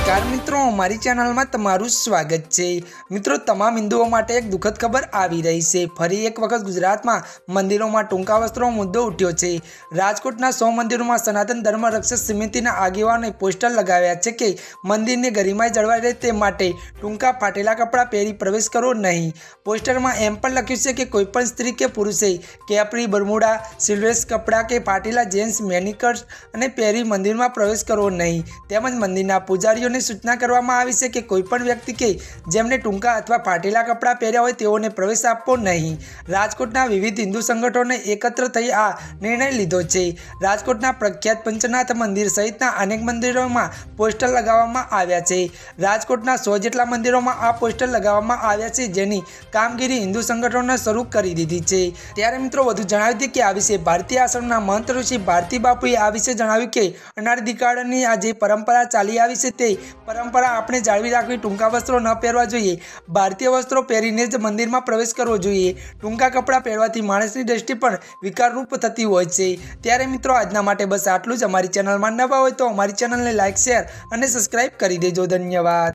नमस्कार मित्रों, हमारी चैनल में तमारू स्वागत है। मित्रों, तमाम हिंदुओं माटे एक दुखद खबर आवी रही है। फरी एक वखत गुजरात में मंदिरों में टूंका वस्त्रों मुद्दो उठ्यो है। राजकोटना 100 मंदिरों में सनातन धर्म रक्षक समितिना आगेवानोए पोस्टर लगाव्या छे के मंदिर ने गरिमाई जळवाई रहे ते माटे टूंका फाटेला कपड़ा पहरी प्रवेश करो नहीं। पोस्टर में एम पण लख्युं छे के कोईपण स्त्री के पुरुषे केपरी, बरमूडा, सिल्वेस कपड़ा के फाटेला जेन्स मेनिकर्स अने पहरी मंदिर में प्रवेश करो नहीं। तेमज मंदिरना पुजारीओने सूचना करवामां आवी छे के कोईपण व्यक्ति के जेमने टूंका अथवा फाटेला कपड़ा पहर्या होय तेओने प्रवेश आपवो नहीं। राजकोटना विविध हिंदू संगठनोने एकत्र थई आ निर्णय लीधो छे। राजकोटना प्रख्यात पंचनाथ मंदिर सहितना अनेक मंदिरों में पोस्टर लगाववामां आव्या छे। राजकोटना 100 जेटला मंदिरों में आ पोस्टर लगाववामां आव्या छे, जेनी कामगीरी हिंदू संगठनोने शरू करी दीधी छे। त्यारे मित्रों વધુ જણાવી दे કે આ વિશે ભારતીય આશ્રમના महंत ऋषि भारती बापुए आ विશે જણાવ્યું કે અનાદિકાળની આ જે પરંપરા ચાલી આવી છે તે પરંપરા આપણે જાળવી રાખવી। ટૂંકા વસ્ત્રો ન પહેરવા જોઈએ। ભારતીય વસ્ત્રો પહેરીને જ મંદિરમાં પ્રવેશ કરવો જોઈએ। ટૂંકા કપડાં પહેરવાથી માણસની દ્રષ્ટિ પણ વિકારરૂપ થતી હોય છે। ત્યારે મિત્રો આજના માટે બસ આટલું જ। અમારી ચેનલમાં નવા હોય તો અમારી ચેનલને લાઇક, શેર અને સબસ્ક્રાઇબ કરી દેજો। ધન્યવાદ।